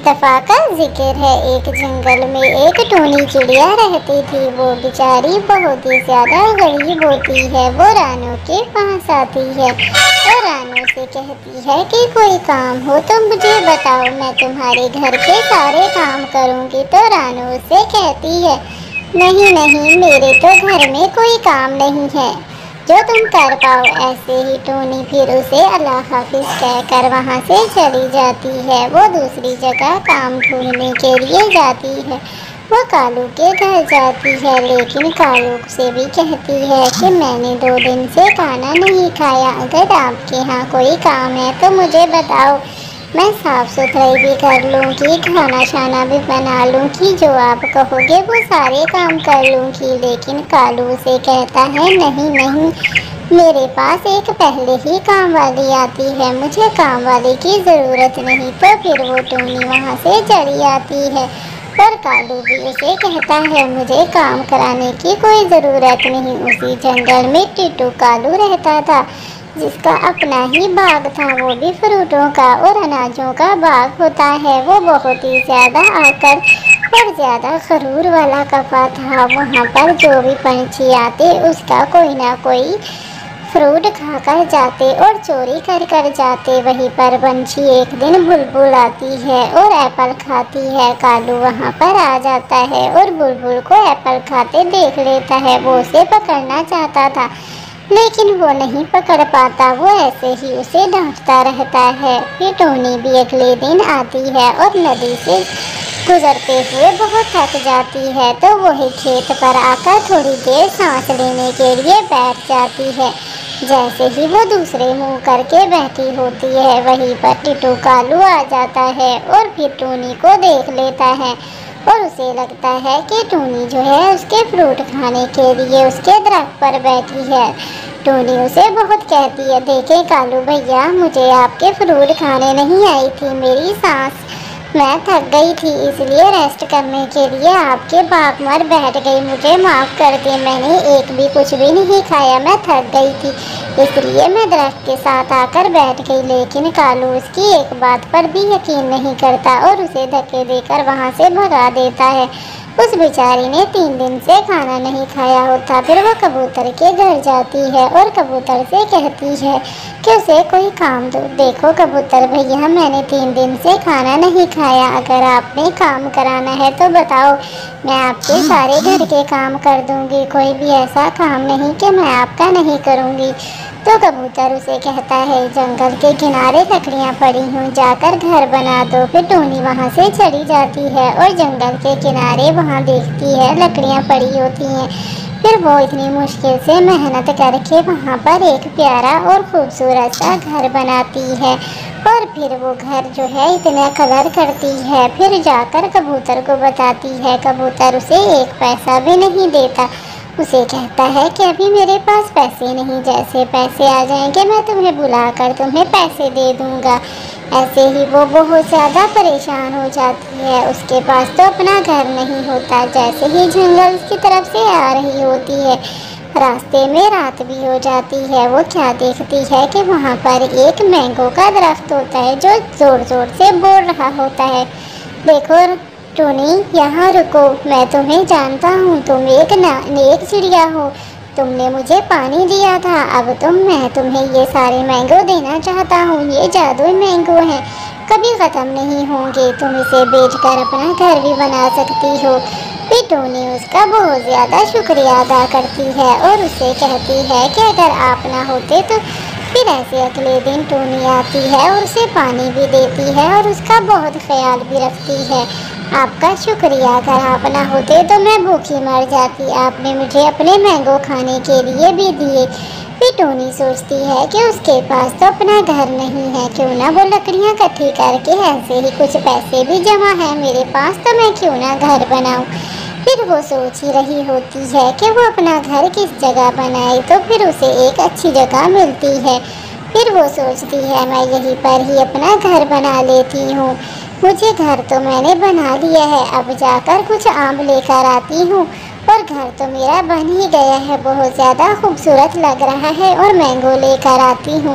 दफ़ा का जिक्र है। एक जंगल में एक टूनी चिड़िया रहती थी। वो बेचारी बहुत ही ज़्यादा गरीब होती है। वो रानू के पास आती है और रानू से कहती है कि कोई काम हो तो मुझे बताओ, मैं तुम्हारे घर के सारे काम करूँगी। तो रानू उससे कहती है, नहीं नहीं, मेरे तो घर में कोई काम नहीं है जो तुम कर पाओ। ऐसे ही टूनी फिर उसे अल्लाह हाफिज कहकर वहाँ से चली जाती है। वो दूसरी जगह काम ढूंढने के लिए जाती है। वो कालू के घर जाती है, लेकिन कालू से भी कहती है कि मैंने 2 दिन से खाना नहीं खाया। अगर आपके यहाँ कोई काम है तो मुझे बताओ, मैं साफ़ सुथराई भी कर लूँगी, खाना शाना भी बना लूँगी, जो आप कहोगे वो सारे काम कर लूँगी। लेकिन कालू से कहता है, नहीं नहीं, मेरे पास एक पहले ही काम वाली आती है, मुझे काम वाले की ज़रूरत नहीं। तो फिर वो टूनी वहाँ से चली आती है और कालू भी उसे कहता है, मुझे काम कराने की कोई ज़रूरत नहीं। उसी जंगल में टिट्टू कालू रहता था, जिसका अपना ही बाग था, वो भी फ्रूटों का और अनाजों का बाग होता है। वो बहुत ही ज़्यादा आकर और ज़्यादा खरूर वाला कपा था। वहाँ पर जो भी पंछी आते उसका कोई ना कोई फ्रूट खाकर जाते और चोरी कर कर जाते। वहीं पर पंछी एक दिन बुलबुल आती है और एप्पल खाती है। कालू वहाँ पर आ जाता है और बुलबुल को एप्पल खाते देख लेता है। वो उसे पकड़ना चाहता था, लेकिन वो नहीं पकड़ पाता। वो ऐसे ही उसे डांटता रहता है। फिर टूनी भी अगले दिन आती है और नदी से गुजरते हुए बहुत थक जाती है, तो वही खेत पर आकर थोड़ी देर सांस लेने के लिए बैठ जाती है। जैसे ही वो दूसरे मुंह करके बैठी होती है, वहीं पर टिट्टू कालू आ जाता है और फिर टूनी को देख लेता है और उसे लगता है कि टूनी जो है उसके फ्रूट खाने के लिए उसके दरख्त पर बैठी है। टूनी उसे बहुत कहती है, देखें कालू भैया, मुझे आपके फ्रूट खाने नहीं आई थी, मेरी सांस, मैं थक गई थी, इसलिए रेस्ट करने के लिए आपके बाग में बैठ गई, मुझे माफ़ कर दे, मैंने एक भी कुछ भी नहीं खाया, मैं थक गई थी, इसलिए मैं दरख्त के साथ आकर बैठ गई। लेकिन कालू उसकी एक बात पर भी यकीन नहीं करता और उसे धक्के देकर वहाँ से भगा देता है। उस बेचारी ने 3 दिन से खाना नहीं खाया होता। फिर वो कबूतर के घर जाती है और कबूतर से कहती है कि उसे कोई काम दो। देखो कबूतर भैया, मैंने 3 दिन से खाना नहीं खाया, अगर आपने काम कराना है तो बताओ, मैं आपके सारे घर के काम कर दूंगी, कोई भी ऐसा काम नहीं कि मैं आपका नहीं करूंगी। तो कबूतर उसे कहता है, जंगल के किनारे लकड़ियाँ पड़ी हूँ, जाकर घर बना दो। फिर टूनी वहाँ से चली जाती है और जंगल के किनारे वहाँ देखती है लकड़ियाँ पड़ी होती हैं। फिर वो इतनी मुश्किल से मेहनत करके वहाँ पर एक प्यारा और खूबसूरत सा घर बनाती है और फिर वो घर जो है इतना कलर करती है। फिर जाकर कबूतर को बताती है। कबूतर उसे 1 पैसा भी नहीं देता। उसे कहता है कि अभी मेरे पास पैसे नहीं, जैसे पैसे आ जाएंगे मैं तुम्हें बुलाकर तुम्हें पैसे दे दूँगा। ऐसे ही वो बहुत ज़्यादा परेशान हो जाती है। उसके पास तो अपना घर नहीं होता। जैसे ही जंगल उसकी तरफ से आ रही होती है, रास्ते में रात भी हो जाती है। वो क्या देखती है कि वहाँ पर एक मैंगो का दरख्त होता है जो ज़ोर ज़ोर से बोल रहा होता है, देखो टूनी, यहाँ रुको, मैं तुम्हें जानता हूँ, तुम एक नेक चिड़िया हो, तुमने मुझे पानी दिया था, अब मैं तुम्हें ये सारे मैंगो देना चाहता हूँ। ये जादुई मैंगो हैं, कभी ख़त्म नहीं होंगे, तुम इसे बेचकर अपना घर भी बना सकती हो। फिर टूनी उसका बहुत ज़्यादा शुक्रिया अदा करती है और उससे कहती है कि अगर आप ना होते तो। फिर ऐसे अगले दिन टूनी आती है और उसे पानी भी देती है और उसका बहुत ख्याल भी रखती है। आपका शुक्रिया, अगर आप ना होते तो मैं भूखी मर जाती, आपने मुझे अपने मैंगो खाने के लिए भी दिए। फिर टूनी सोचती है कि उसके पास तो अपना घर नहीं है, क्यों ना वो लकड़ियाँ इकट्ठी करके ऐसे ही कुछ पैसे भी जमा है मेरे पास, तो मैं क्यों ना घर बनाऊँ। फिर वो सोच ही रही होती है कि वो अपना घर किस जगह बनाए, तो फिर उसे एक अच्छी जगह मिलती है। फिर वो सोचती है, मैं यहीं पर ही अपना घर बना लेती हूँ। मुझे घर तो मैंने बना लिया है, अब जाकर कुछ आम लेकर आती हूँ और घर तो मेरा बन ही गया है, बहुत ज़्यादा खूबसूरत लग रहा है और मैंगो लेकर आती हूँ।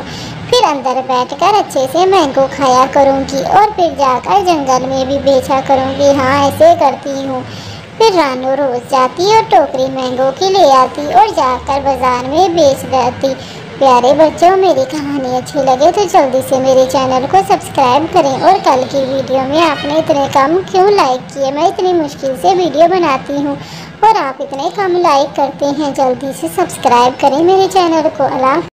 फिर अंदर बैठकर अच्छे से मैंगो खाया करूँगी और फिर जाकर जंगल में भी बेचा करूँगी। हाँ, ऐसे करती हूँ। फिर रानू रोज जाती और टोकरी मैंगो की ले आती और जाकर बाजार में बेच देती। प्यारे बच्चों, मेरी कहानी अच्छी लगे तो जल्दी से मेरे चैनल को सब्सक्राइब करें। और कल की वीडियो में आपने इतने कम क्यों लाइक किए? मैं इतनी मुश्किल से वीडियो बनाती हूँ और आप इतने कम लाइक करते हैं। जल्दी से सब्सक्राइब करें मेरे चैनल को। अल्लाह।